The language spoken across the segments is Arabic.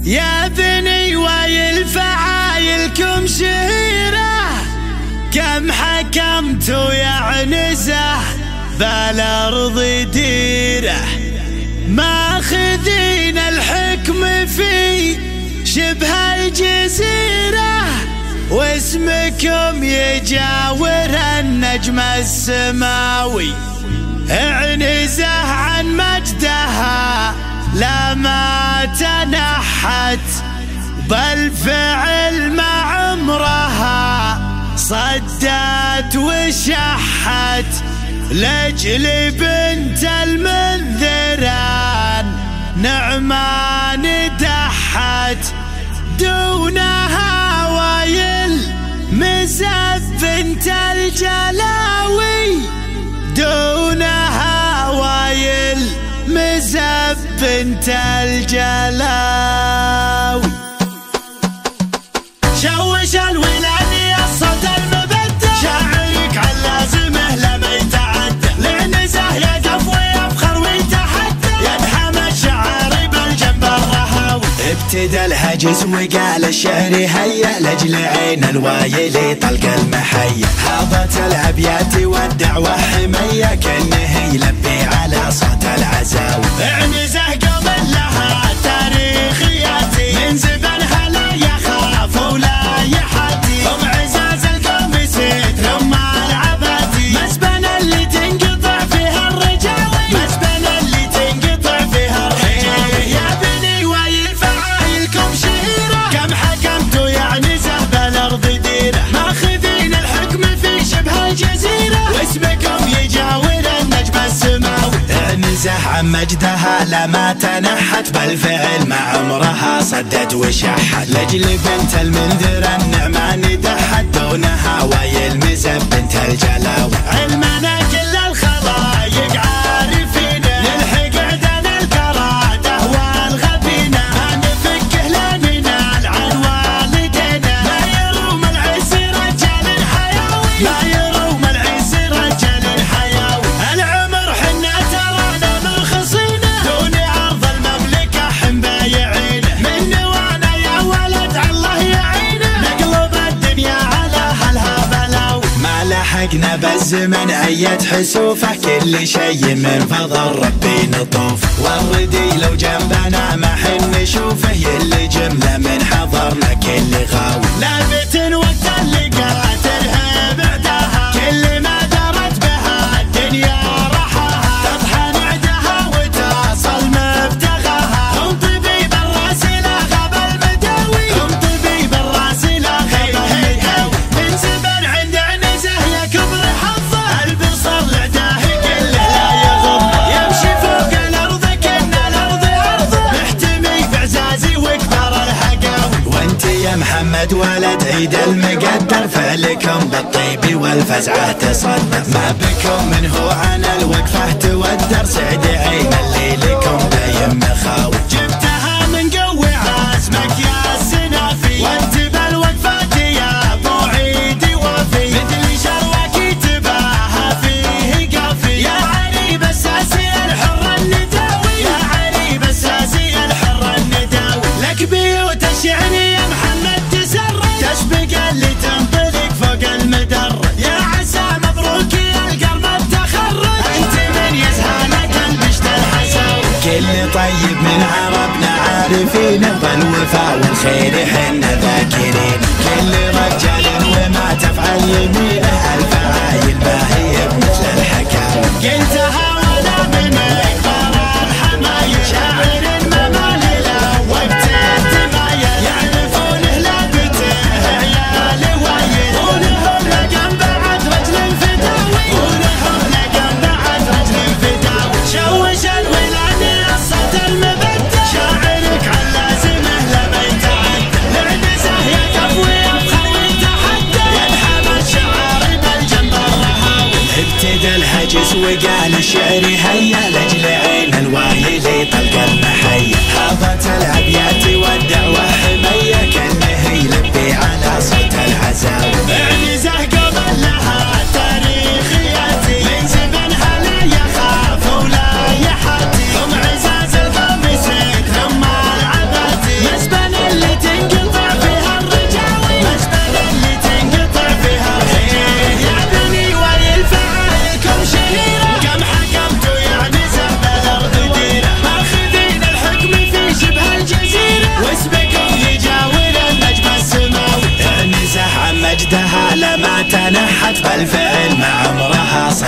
يا بني ويل فعايلكم شهيرة، كم حكمت ويعنزه بالأرض ديره، ماخذين الحكم في شبه الجزيرة، واسمكم يجاور النجم السماوي، اعنزه عن مجدها لا ما تنحت، بالفعل ما عمرها صدت وشحت، لجل بنت المنذران نعمان دحت، دونها ويل مزب بنت الجلاوي، دونها ويل مزب بنت الجلاوي. شوش الولادي الصوت المبدع، شاعرك علازمه لما يتعدى، لعنزه يقف ويفخر ويتحدى، يدحم الشعار بالجنب الرهاوي. ابتدى الهجس وقال الشعر هيا، لجل عين الوايل طلق المحيا، هاضت الابيات والدعوه حميه، كانه يلبي على صوت العزاوي. اعنزه قبل لها تاريخياتي، من زبنها لا يخاف ولا يحاتي، هم عزاز القوم ستر العباتي، مسبن اللي تنقطع فيها الرجاوي، مسبن اللي تنقطع فيها الرجاوي. يا بني ويل فعايلكم شهيرة، كم حكمتوا يعنزه بالأرض ديره، ماخذين الحكم في شبه الجزيرة، واسمكم يجاور النجم السماوي، اعنزه عن مجدها لما تنحت، بالفعل ما عمرها صدت وشحت، لجل بنت المنذر النعمان دحت، دونها ويل مزب بنت الجلاوي. علمنا كل الخلايق عارفينه، نلحق عدن الكرادة والغبينة، ما نفكه لا ننال عن والدينا، ما يروم العز رجال حياوي، ما يروم العز رجال حياوي. العمر حنا ترانا مرخصينه، دون عرض المملكة حن بايعينه، من وانا يا ولد الله يعينه، نقلب الدنيا على اهلها بلاوي. ما لحقنا بالزمن اية حسوفه، كل شي من فضل ربي نطوف، والردي لو جنبنا ما حن نشوفه، يلي جمله من حضرنا كل غاوي. لابت وقت اللقاء ترهب عداها، كل ما درت بها الدنيا رحاها، تطحن عدها وتصل مبتغاها، هم طبيب الراس لا غاب المداوي، هم طبيب الراس لا غاب المداوي. من زبن عند عنزه يكبر حظه، البصر لعداه كله لا يغضه، يمشي فوق الارض كأن الارض ارضه، محتمي بعزازي وكبر الحقاوي. وانت يا محمد ولد عيد المقدر، فعلكم بالطيب والفزعه تصدر، ما بكم من هو عن الوقفه تودر، سعد عين اللي لكم باين مخاوي. جبتها من قوي عزمك يا السنافي، وانت بالوقفات يا ابو عيدي وافي، مثل شروك تباها فيه قافي، يا عريب الساسي الحر النداوي، يا عريب الساسي الحر النداوي. لك بيوت الشعر يا محمد تسرد، تسبق اللي تنطلق فوق المدر، يا عسى مبروك يا القلب التخرج، انت من يزهانك البشت الحساوي. كل طيب من عربنا عارفين، بالوفاء والخير حنا ذاكرين، كل رجال وما تفعل يمينه، الفعايل ما هي مثل الحكاوي. قلتها ولا من اكبر الحمايل، شاعر ممالله وقت التمايل، يعرفونه لابته عيال وايل، ولهم لقم بعد رجل الفداوي، ولهم لقم بعد رجل الفداوي. شوش الولادي الصوت المبدع، شاعرك علازمه لما يتعدى، لعنزه يقف ويفخر ويتحدى، يدحم الشعار بالجنب الرهاوي. ابتدى الهجس وقال الشعر هيا، لجل عين الوايل طلق المحيا، هاضت الابيات والدعوه حميه، كانه يلبي على صوت العزاوي. اعنزه قبل لها تاريخياتي، من زبنها لا يخاف ولا يحاتي، هم عزاز القوم ستر العباتي، مسبن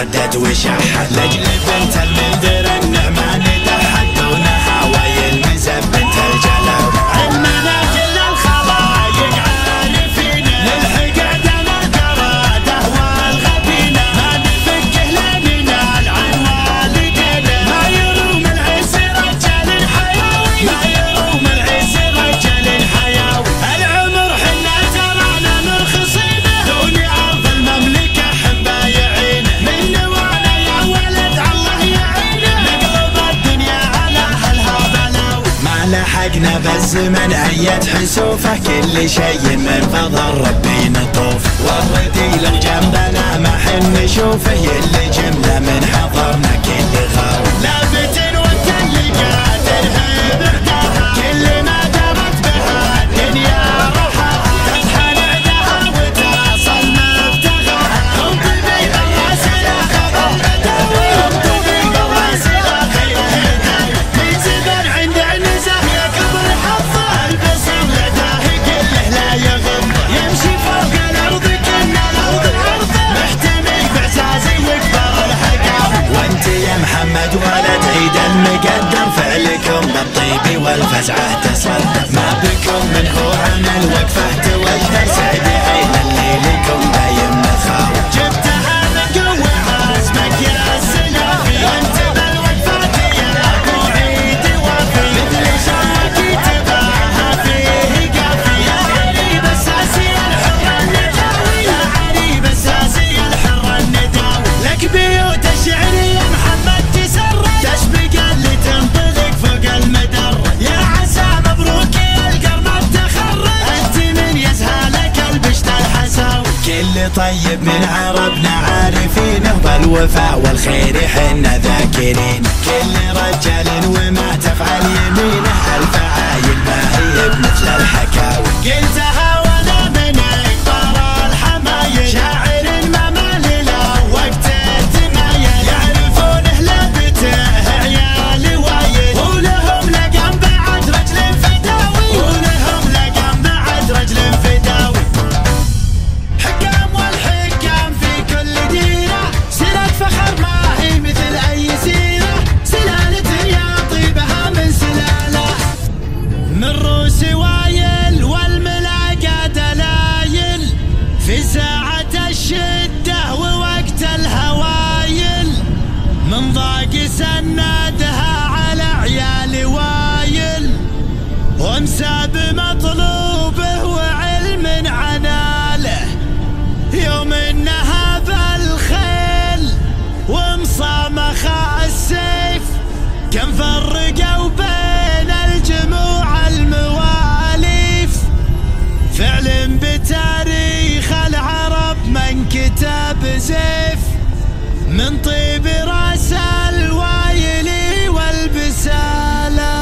ردد وشحت لاجل بنت المنذر النعمان تحدونها ويل مزب بنت الجلب علمنا كل الخلايق عارفينه للحقد الاراده والغبينه ما نفكه لننال عن والدينا ما يروم العز رجال حيوي ما يروم العز رجال حيوي العمر حنا ترانا مرخصينه دون ارض المملكه حن بايعينه من نوانا يا ولد الله يعينه نقلب الدنيا على اهلها بلاوي ما لحقنا بالزمن عيت حسوفه كل شيء من فضل ربي نطوف والردي لو جنبنا ما حن نشوفه يلي جمله من حضرنا كل غاوي لافت وانت اللي قادر بعدها كل ما دامت بها الدنيا روحها تطحن عدها وتصل مبتغاها هم طبيب الراس لا خبر بدوي هم طبيب الراس لا خير هداوي من زمن عند عنزه يكبر حظه البصر لداه كله لا يغم يمشي فوق الارض كن الارض عرضه محتمي بعزازي يكبر الحقاوي وانت يا محمد ولد عيد المقدر فعلكم بالطيب والفزعه تصدق ما بكم من هو عن الوقفه توجه سعد عين اللي لكم باين مخاوي جبتها من قوه عزمك يا السلافي وانت بالوقفات يا ابو عيد وفي مثل شاكي تباها فيه قافي يا عريب الساسي الحر النداوي يا عريب الساسي الحر النداوي لك بيوت الشعر يا محمد تسرد تشبق اللي تنطلق فوق المدر يا عسى مبروك يا القرن التخرج انت من يزهالك البشت الحساوي كل طيب من عربنا عارفينه بالوفاء والخير حنا ذاكرين كل رجال وما تفعل يمينه الفعايل ما هي بمثل الحكاوي قلتها وانا من اكبر الحمايل شاعر ما مال له وقت التمايل يعرفونه لبته عيال وايد ولهم لقم بعد رجل فداوي ولهم لقم بعد رجل فداوي حكام والحكام في كل ديره سيرة فخر ما هي مثل اي سيره سلالة يا طيبها من سلاله من روس وايل والملاقى دلايل في ساعة الشدة ووقت الهوايل من ضاق سندها على عيال وايل ومساب مطلوبه وعلم عناله يوم انها بالخيل ومصامخ السيف كم فرقوا بين الجموع المواليف فعل بتاريخ العرب من كتاب زيف من طيب راس الوايلي والبساله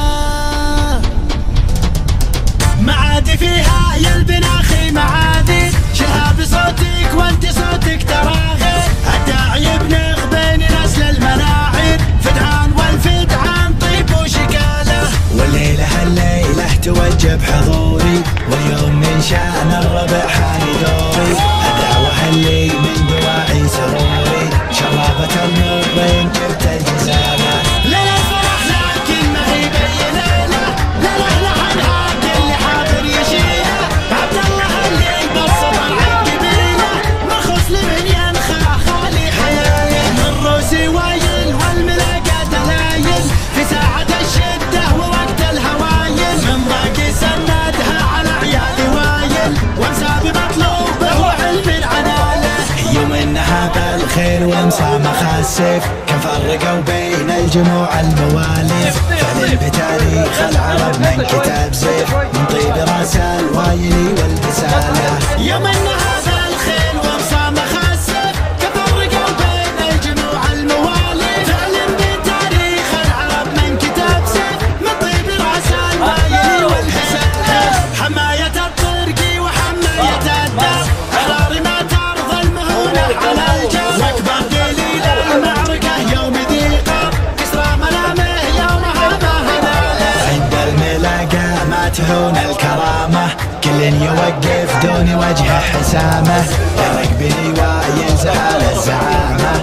معادي فيها يا البناخي معادي شهاب صوتك وانت صوتك تراغي الداعي بنغ بين نسل المناعر فدعان والفدعان طيب وشكاله والليله الليله توجب حضوري واليوم من شان الربع حاني دوري الدعوه اللي من دواعي سروري شرابة النورين جبت الجزالة ليلة فرح لكن ما هي بينه لا لحنها كل حاضر يشيله عبد الله اللي بصر عن قبيله مرخص لمن ينخى خالي حياله من روسي وايل والملاقى دلايل في ساعة الشدة ووقت الهوايل من باقي سندها على عيالي وايل ومسابي مطلوبه وعلم عناله يوم انها بالخير ومسامخ السيف كم فرقوا بين الجموع المواليف فعل بتاريخ العرب من كتاب سيف من طيب راس الوايلي والبساله يوم انها بالخير ومسامخ السيف كم فرقوا بين الجموع المواليف فعل بتاريخ العرب من كتاب سيف من طيب راس الوايلي والبساله حماية الطرق وحماية الدار حرار ما ترضى المهونة على الجار واكبر دليل المعركة يوم ضيقة كسرى ملامه يومها ما هناله عند الملاقى ما تهون الكرامة كل يوقف دون وجه حسامه يرق بلواء ينزل على الزعامة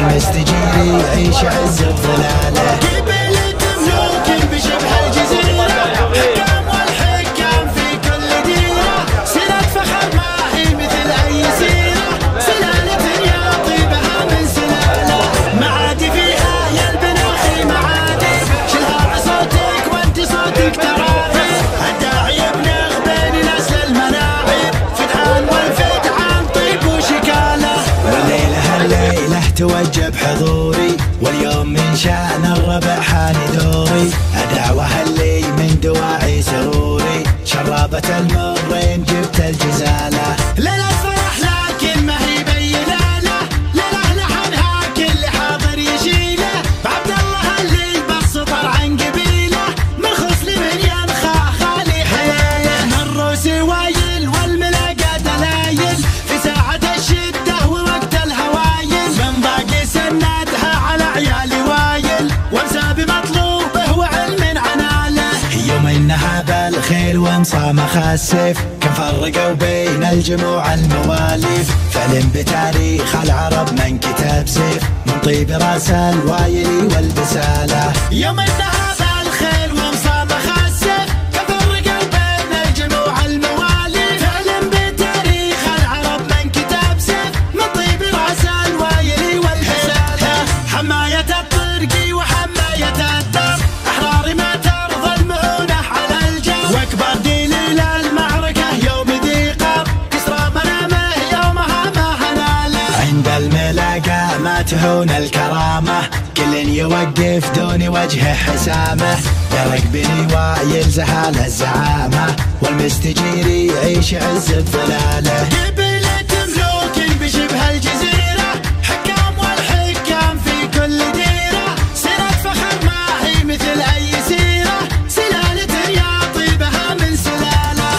والمستجير يعيش عز بظلاله. قبيلة ملوك بشبه الجزيرة، حكام والحكام في كل ديرة، سيرة فخر ما هي مثل أي سيرة، سلالة يا طيبها من سلالة. معادي فيها يا البناخي معادي، شلها عصوتك وانت صوتك تراضي، الداعي بنغ بين نسل المناعي، فدعان والفدعان طيب وشكاله. والليلة الليلة توجب حضوري، واليوم من شأن الربع حاني دوري، أدعوها اللي من دواعي سروري، شرابة المرين جبت الجزالة. ليلة فرح لكن ما هي بيلالة، ليلة لحنها كل حاضر يشيله، بعبد الله اللي بالسطر عن قبيله، من خصل من ينخى خالي حياله، من روسي وايل والملاقى دلايل، في ساعة الشدة ووقت الهوايل، من باقي سندها على عيالي وايل، وامسى بمطلوبه وعلم عناله. يوم انها بالخير ومصامخ السيف، كم فرقوا بين الجموع المواليف، فعلم بتاريخ العرب من كتاب سيف، من طيب راس الوايلي والبساله. يوم انها بالخير ومصامخ السيف، كم فرقوا بين الجموع المواليف، فعلم بتاريخ العرب من كتاب سيف، من طيب راس الوايلي والبساله. حماية الطرقي وحماية الدار، أحرار ما ترضى المعونة على الجار، واكبر دليل المعركة يوم ذي قار، كسرى منامه يومها ما هناله. عند الملاقى ما تهون الكرامة، كل يوقف دون وجه حسامه، يرق بني وايل زهال الزعامة، والمستجير يعيش عز بظلاله. قبيلة ملوك بشبه الجزيرة، حكام والحكام في كل ديرة، سيرة فخر ما هي مثل أي سيرة، سلالة يا طيبها من سلالة.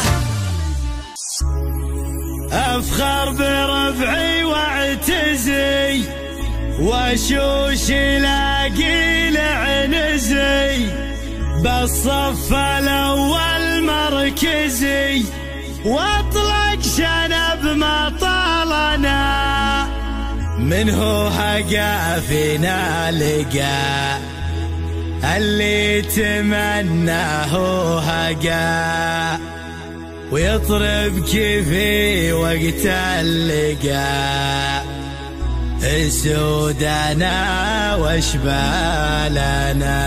أفخر بربعي واعتزي، وشوش لاقي لعنزي، بالصف الأول مركزي، واطلق شنب مطالنا، منه هقى فينا لقى، اللي تمناه هقى، ويطرب كيفي وقت اللقى، سودنا واشبالنا.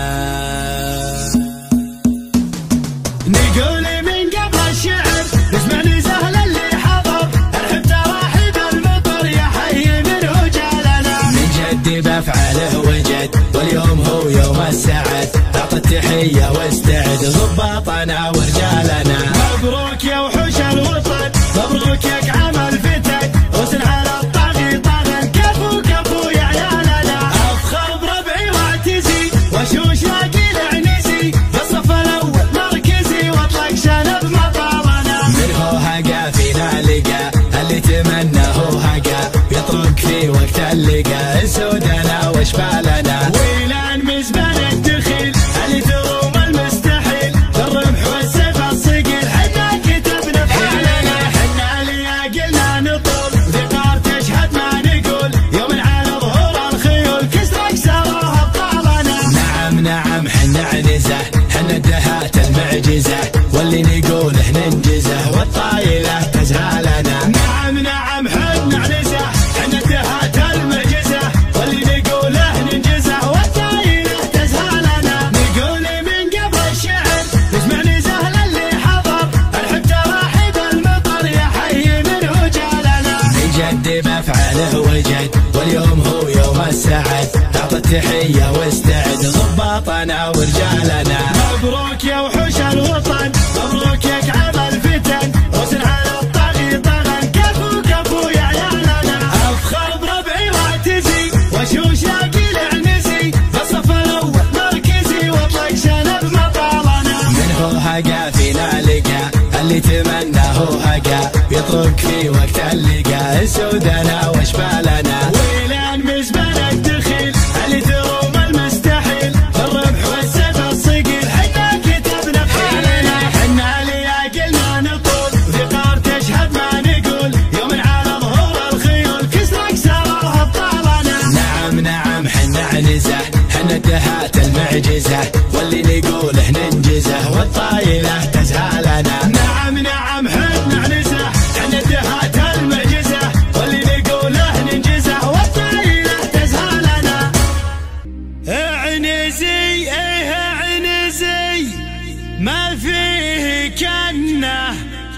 نقول من قبل الشعر نسمع لسهل اللي حضر، الحب تراحب المطر يا حي منه جالنا، من جد بفعله وجد، واليوم هو يوم السعد، اعطى التحية واستعد ضباطنا ورجالنا. مبروك يا وحوش الوطن، مبروك يا كعام الفتن، حسن على الطاغي طاغن، كفو كفو يا عيالنا. افخر بربعي واعتزي، وشوش لاقي لعنزي، بالصف الاول مركزي، واطلق شنب مطالنا، منه هقى فينا لقى، اللي تمناه هقى، يطرق في وقت اللقى، سودنا واشبالنا. ويلان مزبان الدخيل اللي تروم المستحيل، الرمح والسيف الصقيل، حنا كتبنا بحالنا، حنا اللي قلنا نطول، ذكار تشهد ما نقول، يوم على ظهور الخيول، كسرك سراها ابطالنا. نعم نعم حنا عنزه، حنا الدهات المعجزه، واللي نقوله ننجزه، والطايله تزهالنا. نعم نعم حنا عنزه، حنا الدهات المعجزه، واللي نقوله ننجزه، والطايله تزهالنا. نقول من قبل الشعر نسمع لسهل اللي حضر، الحب تراحب المطر يا حي منه جالنا، من جد بفعله وجد، واليوم هو يوم السعد، اعطى التحية واستعد ضباطنا ورجالنا. مبروك يا وحوش الوطن، مبروك يا كعام الفتن، حسن على الطاغي طغن، كفو كفو يا عيالنا. افخر بربعي واعتزي، وشوش لاقي لعنزي، بالصف الاول مركزي، واطلق شنب مطالنا، منه هقى فينا لقى، اللي تمناه هقى، يطرق في وقت اللقى، سودنا واشبالنا. ويلان مزبان الدخيل اللي تروم المستحيل، الربح والسيف الصقيل، حنا كتبنا بحالنا، حنا اللي قلنا نطول، ذكار تشهد ما نقول، يوم على ظهور الخيول، كسرك سراها ابطالنا. نعم نعم نحجزه واللي نقوله ننجزه والطايلة تسهلنا. نعم نعم حنا عنزه ندهات المعجزة واللي نقوله ننجزه والطايلة تسهلنا. عنزي عنزي ما فيه كنه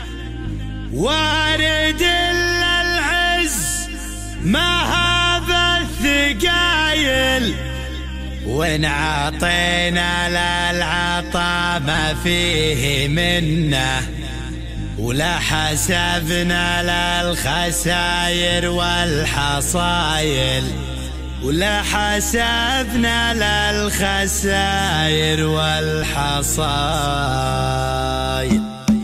وارد الا العز ما هذا الثقايل وإن عطينا للعطا ما فيه منه ولا حسبنا للخساير والحصايل ولا حسبنا للخساير والحصايل.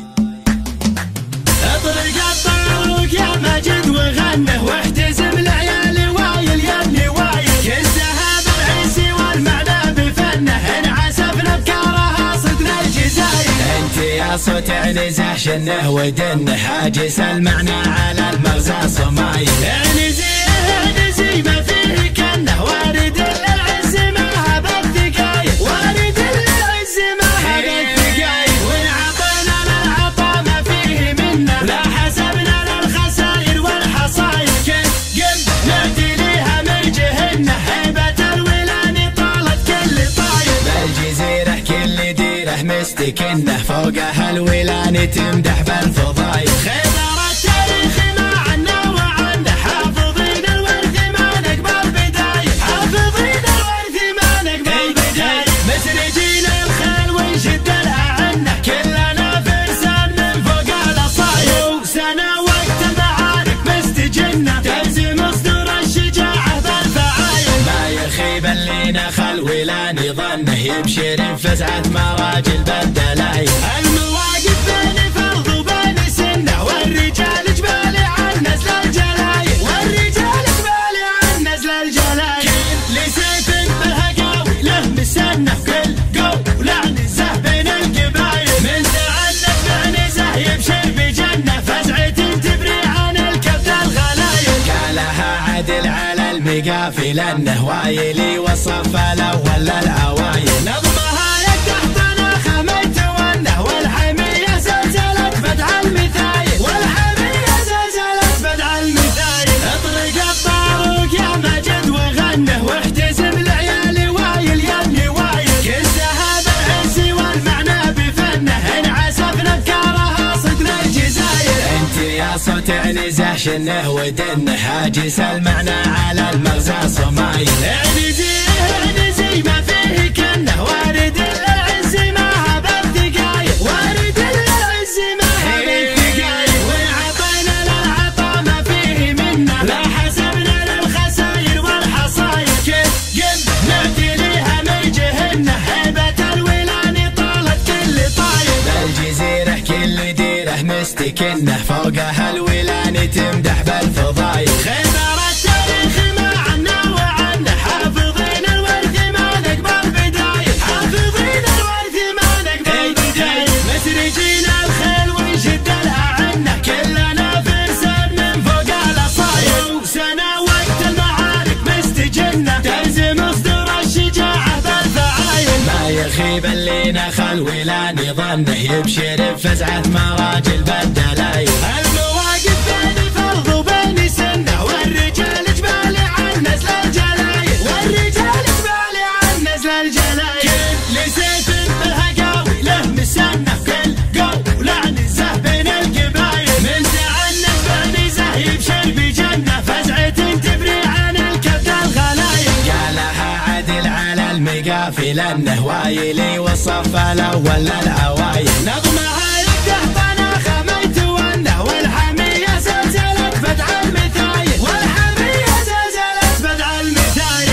اطرق الطاروق يا مجد وغنه واحتزم العيال وايل يا ابني وايل كل ذهب العيسي والمعنى بفنه ان عسفنا بكارها صدنا الجزاير. انت يا صوت عنزه شنه ودنه حاجس المعنى على المغزى صمايل. عنزي عنزي ما فيه كنه وارد العز ما هب الثقايل وارد العز ما هب الثقايل وان عطينا للعطا ما فيه منه لا حسبنا للخساير والحصاير. كل قم نأتي ليها من جهنه هيبة الولان طالت كل طاير. بالجزيرة كل ديره مستكنه فوقها الولان تمدح بالفضايل. خبر التاريخ ما عنا وعنه حافظين الورث ما نقبل بدايل حافظين الورث ما نقبل بدايل. مسرجين الخيل ونشد الأعنة كلنا فرسان من فوق الأصايل سنة وقت المعارك مستجنة تلزم صدور الشجاعة بالفعايل. ما يخيب اللي نخل ولان ظنه يبشر فزعة مراجل بالدلايل. المواقف بين فرض وبين سنة والرجال جبالي عن نزل الجلايل والرجال جبالي عن نزل الجلايل. كل سيف بالهقاوي له مسنة كل قولة عنزه بين القبايل من تعنف بعنزه يبشر بجنة فزعة تبري عن الكبد الغلايل. قالها عدل على المقافل انه وايلي والصف الاول للاوايل. نظمها يقدح طناخه ما يتونه والحمية زلزلت بدع المثايل والحمية زلزلت بدع المثايل. اطرق الطاروق يا مجد وغنه واحتزم العيال وايل يا ابني وايل كل ذهب العز والمعنى بفنه ان عسفنا بكارها صدنا الجزاير. انت يا صوت عنزه شنه ودنه حاجس المعنى على المغزى صمايل. عنزي عنزي ما فيه كنه وارد العز ما هب الثقايل وارد العز ما هب الثقايل وان عطينا للعطا ما فيه منه لا حسبنا للخساير والحصاير. كل قم نأتي ليها من جهنه هيبة الولان طالت كل طاير. بالجزيرة كل ديره مستكنه فوقها الولان تمدح بالفضايل. خبر التاريخ ما عنا وعنه حافظين الورث ما نقبل بدايل حافظين الورث ما نقبل بدايل. مسرجين الخيل ونشد الأعنة كلنا فرسان من فوق الأصايل سنة وقت المعارك مستجنة تلزم صدور الشجاعة بالفعايل. ما يخيب اللي نخل ولان ظنه يبشر بفزعة مراجل بالدلايل. المواقف بين فرض وبين سنة والرجال جبالي عن نزل الجلايل والرجال جبالي عن نزل الجلايل. كل سيف بالهقاوي له مسنة كل قولة عنزه بين القبايل من تعنف بعنزه يبشر بجنة فزعة تبري عن الكبد الغلايل. قالها عدل على المقافل انه وايلي والصف الاول للاوايل. نظمها يقدح طناخه ما يتونه والحمية زلزلت بدع المثايل والحمية زلزلت بدع المثايل.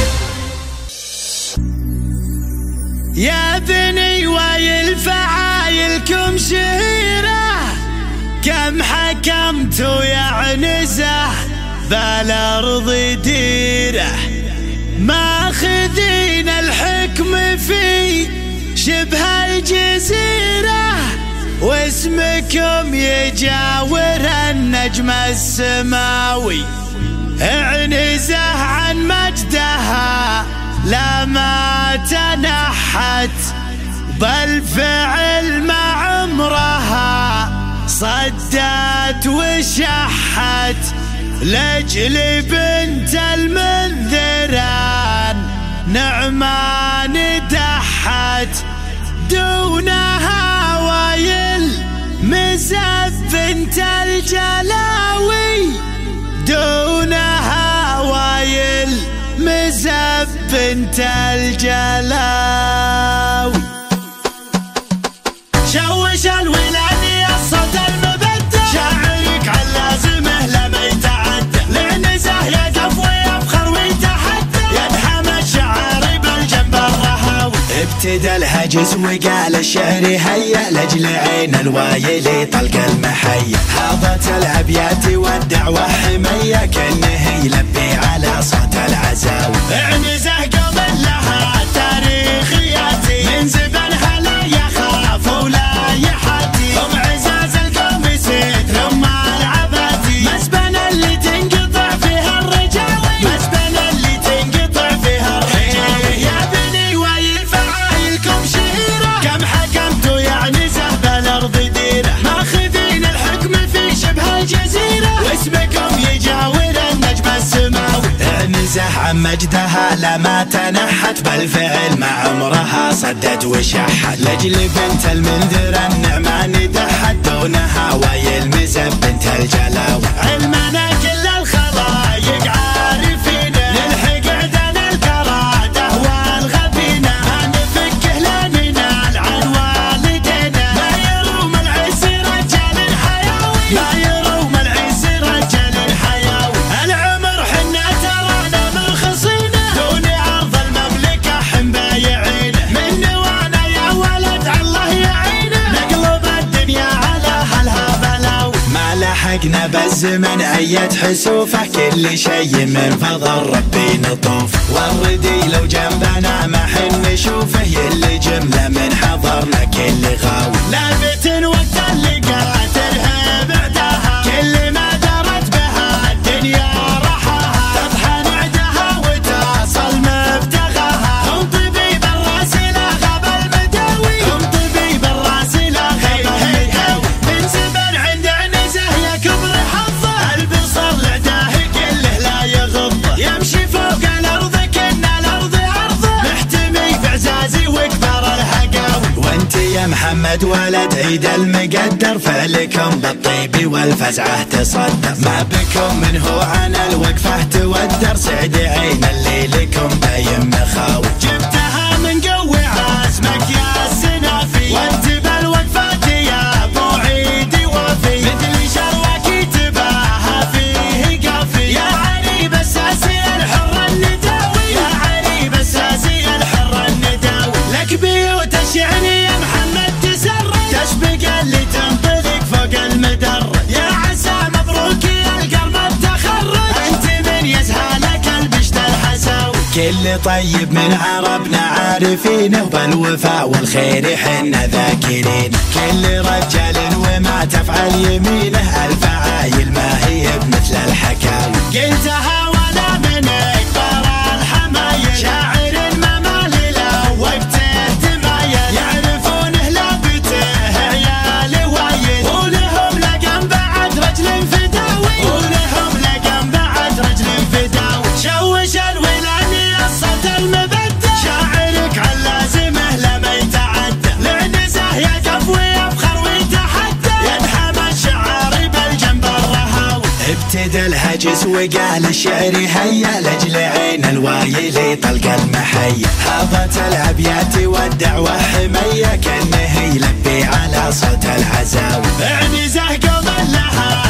يا بني وايل فعايلكم شهيرة كم حكمتوا يا عنزه بالارض ديره ماخذين الحكم في شبه الجزيرة واسمكم يجاور النجم السماوي. عنزه عن مجدها لما تنحت بالفعل ما عمرها صدت وشحت لأجل بنت المنذران نعمان دحت دونها وايل مزف بنت الجلاوي دونها وايل مزف بنت الجلاوي شوش الولادي الصوت المبدع شاعرك علازمه لما يتعدى لنزه يقف ويفخر ويتحدى يدحم الشعر بالجنب الرهاوي ابتدى الهجس وقال الشعر هيا لاجل عين الوايلي طلق المحيا هاضت الابيات والدعوه حميه كانه يلبي على صوت العزاوي اعنزه قبل لها تاريخياتي من زبنها لا يخاف ولا يحاتي ام عزاز القوم ست ام العباتي مسبن اللي تنقطع فيها الرجاوي مسبن اللي تنقطع فيها الرجاوي يا بني وايل فعايلكم شهيره كم حكمتوا يعني زهب الارض ديره ماخذين الحكم في شبه الجزيره واسمكم يجاور النجم السماوي اعنزه عن مجدها لما تنحت بالفعل ما عمرها صدت وشحت لاجل بنت المنذر النعمان دحت دونها وايل مزف بنت الجلاوي علمنا كل الخلايق عارفين نلحق عدنا الكراده والغبينه ما نفكه لا ننال عن والدينا ما يروم العز رجال حياوي ما يروم العز رجال حياوي العمر حنا ترانا مرخصينه دون عرض المملكه حن بايعينه من وانا يا ولد الله يعينه نقلب الدنيا على هلها بلاوي ما لحقنا بالزمن اية حسوفه كل شيء من فضل ربي نطوف والردي لو جنبنا ما حن نشوفه يلي جمله من حضرنا كل غاوي لابت وقت اللقاء ترهب عداها كل ما درت بها الدنيا رحاها تطحن عدها وتصل مبتغاها هم طبيب الراس لا غاب المداوي هم طبيب الراس لا غاب المداوي من زبن عند عنزه يا كبر حظه البصر لعداه كله لا يغضه يمشي فوق الارض كن الارض عرضه محتمي بعزازي وكبر الهقاوي وانت يا محمد ولد عيد المقدر فعلكم بالطيب والفزعه تصدر ما بكم منه عن الوقفه تودر سعد عين اللي لكم باين مخاوي جبتها من قوي عزمك يا السنافي وانت بالوقفات يا ابو عيدي وافي مثل شروك تباها فيه قافي يا عريب الساسي الحر النداوي يا عريب الساسي الحر النداوي لك بيوت الشعر يا محمد تسرد تشبق اللي تنطلق فوق المدرج يا عسى مبروك يا القلب التخرج انت من يسهلك البشت الحساوي كل طيب من عربنا عارفينه بالوفاء والخير حنا ذاكرين كل رجال وما تفعل يمينه الفعايل ما هي بمثل الحكاوي قلتها وانا من اكبر الحمايل شاعر ما مالي له وقته تمايل يعرفونه لابته عيال وايد ولهم لقم بعد رجل فداوي ولهم لقم بعد رجل فداوي شوش الولاني الصوت المبدع شاعرك علازمه لما يتعدى لعنزه يقف ويفخر ويتحدى يدحم الشعر بالجنب الرهاوي ابتدى الهجس وقال الشعر هيا لاجل عين الوايلي طلق المحيا هاضت الابيات والدعوه حميه كانه يلبي على صوت العزاوي اعنزه قبل لها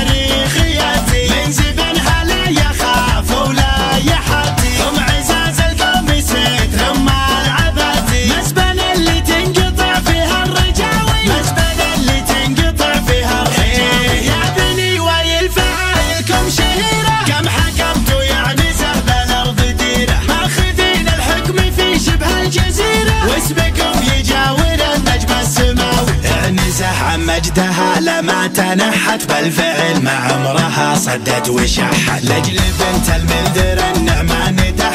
تاريخياتي من زبنها لا يخاف ولا يحاتي ام عزاز القوم ست ام العباتي مسبن اللي تنقطع فيها الرجاوي مسبن اللي تنقطع فيها الرجاوي يا بني وايل فعايلكم شهيره كم حكمتوا يعني زهب الارض ديره ماخذين الحكم في شبه الجزيره واسمكم يجاور النجم السماوي اعنزه عن مجدها لما تنحت بالفعل ما عمرها صدت وشحت لاجل بنت المنذر النعمان دحت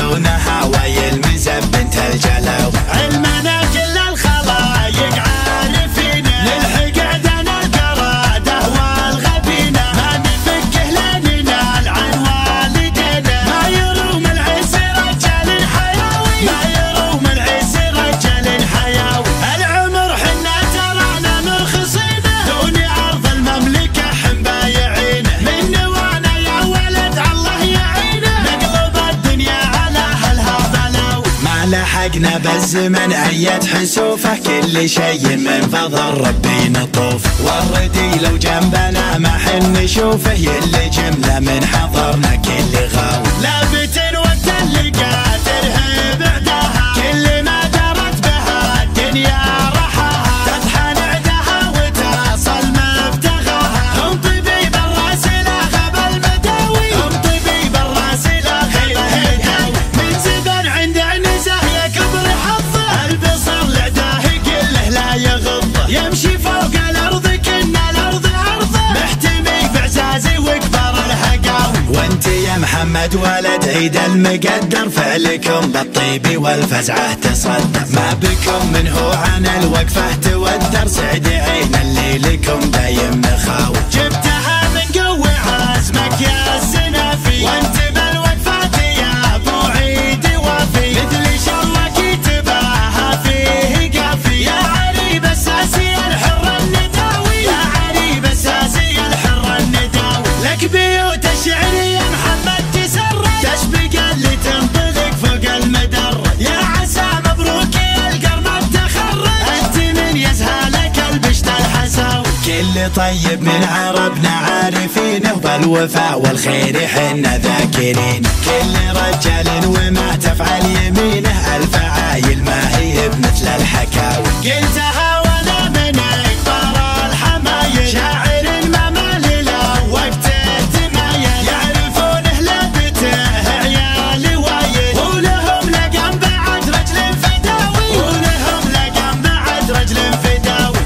دون هواي المزب بنت الجلو. علمنا كل الخلايق عارفينه، نلحق عدنا القرادة والغبينة، ما نفكه لين ننال عن والدينا. ما يروم العز رجال حيوي، ما يروم العز رجال حيوي. العمر حنا ترانا مرخصينه، دون عرض المملكة حن بايعينه. من نوانا يا ولد الله يعينه، نقلب الدنيا على اهلها بلو. ما لحقنا بالزمن ايد حسوفه، كل شيء من فضل ربي نطوف. والردي لو جنبنا ما حن نشوفه، يلي جمله من حضرنا كل غاوي. لابت وقت اللقاء ترهب عداها، كل ما درت بها الدنيا رحاها. تطحن عداها وتصل مبتغاها، ام طبيب الراس لا غاب المداوي، ام طبيب الراس لا غاب المداوي. من زبن عند نزه يكبر حظه، البصر لعداه كله لا يغضه. يمشي فوق الارض كن الارض ارضه، محتمي بعزازي وكبر الهقاوي. وانت يا محمد ولد عيد المقدر، فعلكم بالطيب والفزعه تصدر. ما بكم منه عن الوقفه تودر، سعد عين اللي لكم دايم مخاوي. جبتها من قوي عزمك يا السنافي، وانت بالوقفات يا ابو عيد وافي. مثل شرك تباهى فيه قافي، يا علي بساسي الحر النداوي، يا علي بساسي الحر النداوي. لك بيوت الشعر يا محمد تسرج، تشبق اللي تنطلق فوق المدر. يا عسى مبروك القرن تخرج، انت من يزهالك البشت الحساوي. كل طيب من عربنا عارفينه، بالوفاء والخير حنا ذاكرين. كل رجال وما تفعل يمينه، الفعايل ما هي بمثل الحكاوي. قلتها وانا من اكبر الحمايل، شاعر ما مال له وقته تمايل. يعرفونه لبته عيال وايل، ولهم لقم بعد رجل فداوي، ولهم لقم بعد رجل فداوي.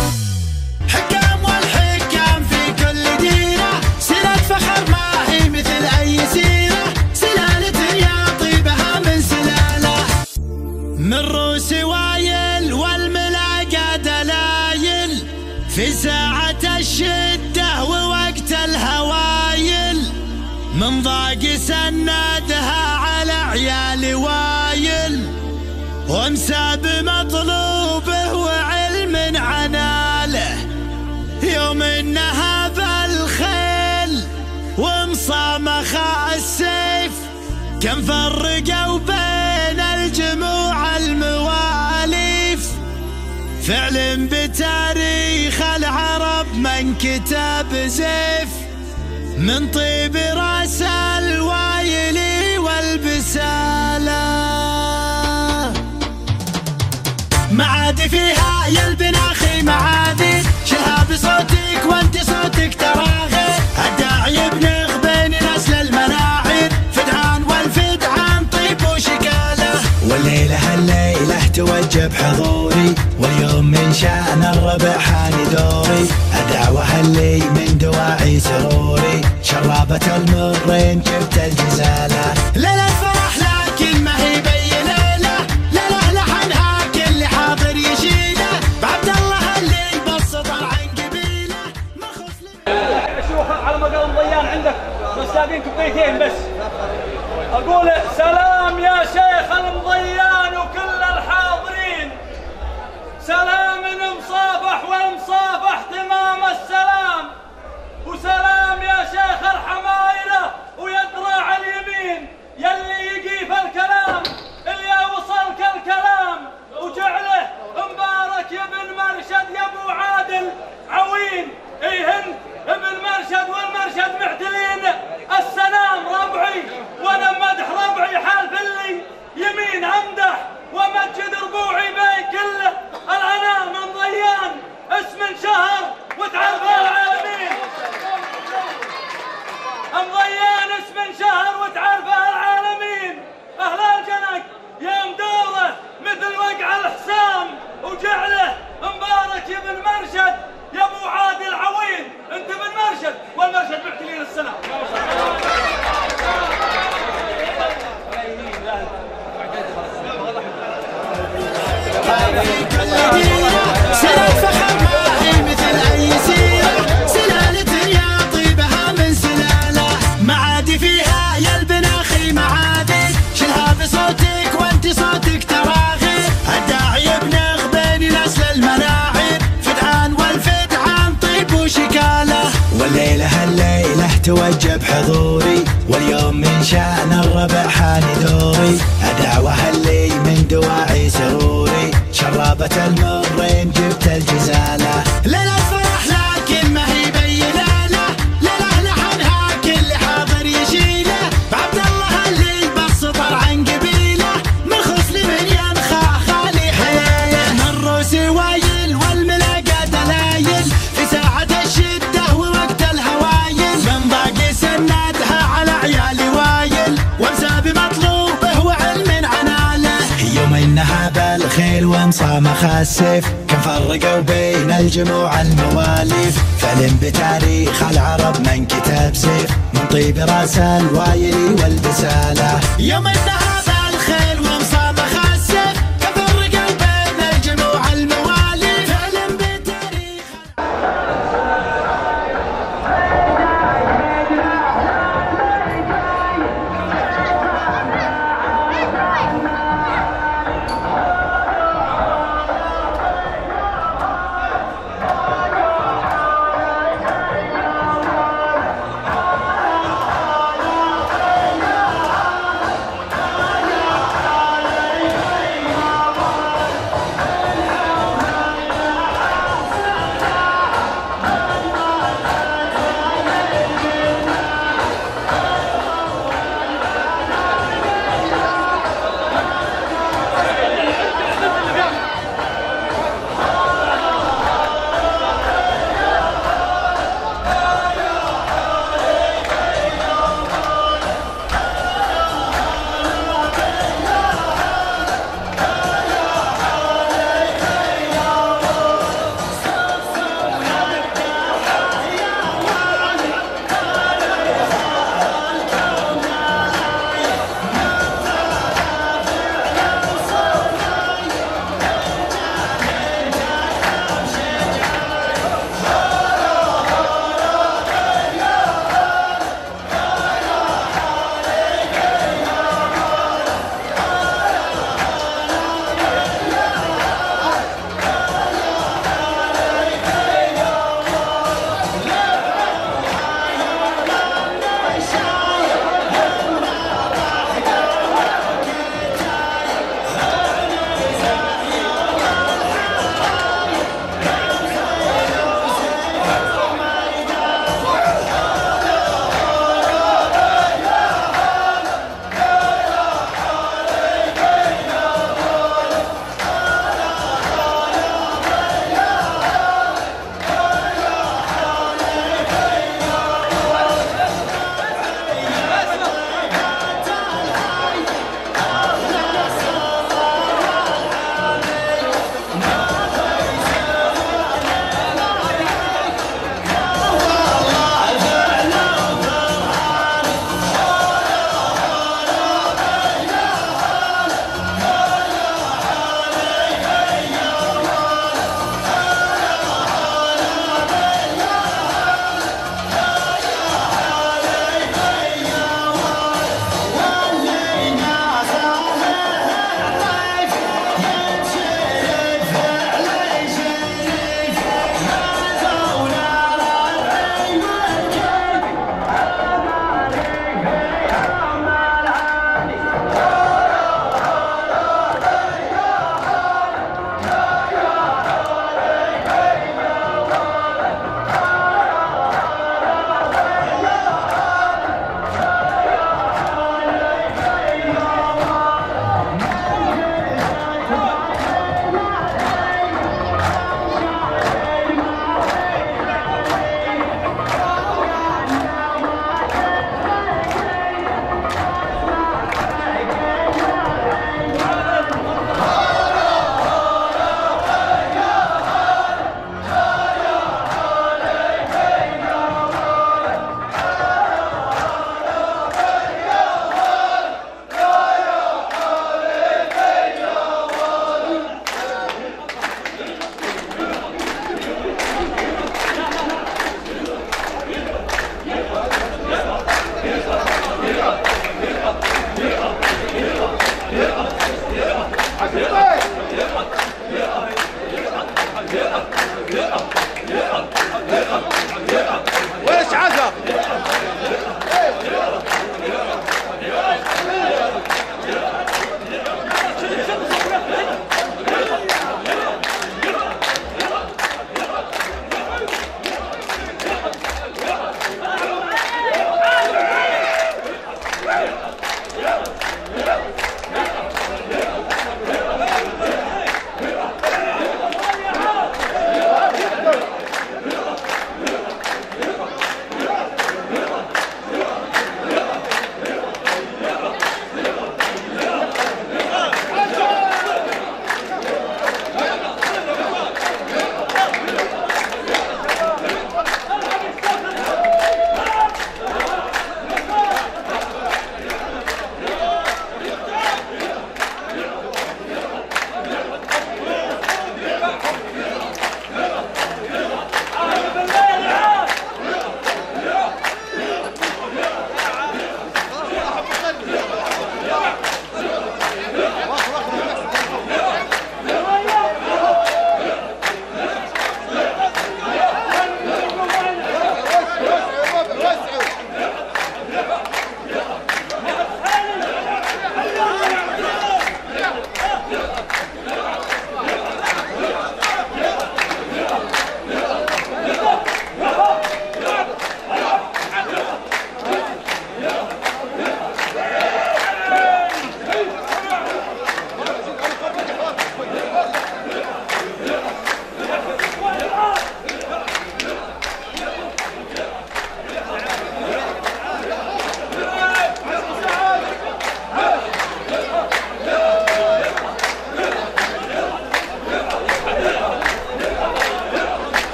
حكام والحكام في كل ديرة، سلة فخر ما هي مثل أي سيرة. سلالة يا طيبها من سلالة، من روس وايل والملاقى دلايل. في ساعة الشدة ووقت الهوايل، من ضاق سندها على عيال وايل. ومساب مطلوبه وعلم عناله، يوم انها بالخيل ومصامخ السيف. كم فرقوا بين الجموع المواليف، فعل بتاريخ العرب من كتاب زيف. من طيب راس الوايلي والبسالة، معادي فيها يا البناخي معادي. شهاب صوتك وانت صوتك تراغي، الداعي بنغ بين نسل المناعر. فدعان والفدعان طيب وشكاله، والليلة الليلة توجب حضوري. واليوم من شأن الربع حاني دوري، الدعوة اللي من دواعي سروري. شرابة المرين جبت الجزالة، ليلة فرح لكن ما هي بي ليلة. ليلة لحنها كل حاضر يشيله، بعبد الله اللي بسط عن قبيله. ما خف شوف على مقام ضيان عندك مستاقين كبيتين بس. اقول سلام يا شيخ المضيان وكل الحاضرين، سلام مصافح والمصافح تمام السلام. وسلام يا شيخ الحمايله ويدرع اليمين، يلي يقيف الكلام اللي وصلك الكلام. وجعله مبارك يا ابن مرشد يا ابو عادل عوين. اي هند ابن مرشد والمرشد معتلين السلام ربع في كل ديرة سنة فخر ما هي مثل أي سيرة سلالة يا طيبها من سلالة معادي فيها يا البناخي معادي شلها بصوتك وانت صوتك تراغي الداعي بنغ بين نسل المناعر فدعان والفدعان طيب وشكاله والليلة الليلة توجب حضوري واليوم من شأن الربع حاني دوري أدعوها اللي من دواعي سروري شرابة المرين جبت الجزالة ليلة فرح لكن ما هي بيلالة ليلة لحنها كل حاضر يشيله بعبد الله اللي بالسطر عن قبيله من خصل من ينخى خالي حياله من روسي وايل والملاقى دلايل في ساعة الشدة ووقت الهوايل من باقي سندها على عيالي وايل وامسى بمطلوبه وعلم عناله يوم انها بالخيل ومصام خسف كم فرقوا بين الجموع المواليف فعلم بتاريخ العرب من كتاب سيف من طيب راس الوايلي والبساله يوم انها بالخيل ومصام خسف كم فرقوا بين الجموع المواليف فعلم بتاريخ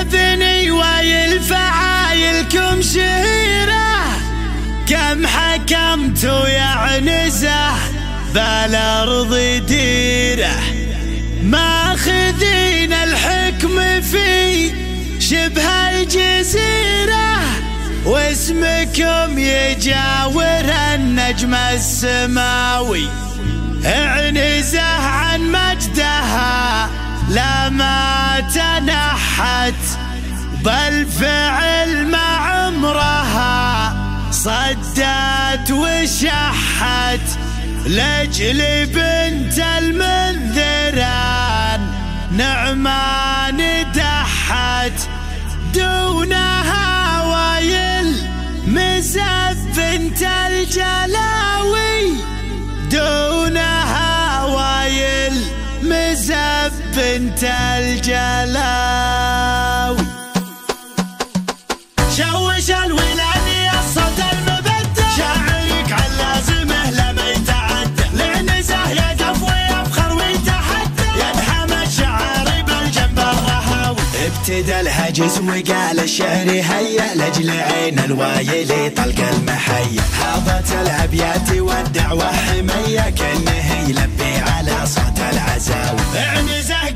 بني ويل فعايلكم شهيرة، كم حكمتوا يا عنزة بالأرض ديرة، ماخذين الحكم في شبه الجزيرة، واسمكم يجاور النجم السماوي. عنزة عن مجدها لا ما تنحت، بالفعل مع عمرها صدت وشحت، لجل بنت المنذران نعمان دحت، دونها وايل مزف بنت الجلاوي، دونها وايل مزف بنت الجلاوي. شوش الولاني الصوت المبدع، شاعرك علازمه لما يتعدى، لعنزه يقف ويفخر ويتحدى، ينحم الشعر بالجنب الرهاوي. ابتدى الهجس وقال الشعر هيا، لاجل عين الوايل طلق المحيا، هابت الابيات والدعوه حميه، كانه يلبي على صوت العزاوي. عنزه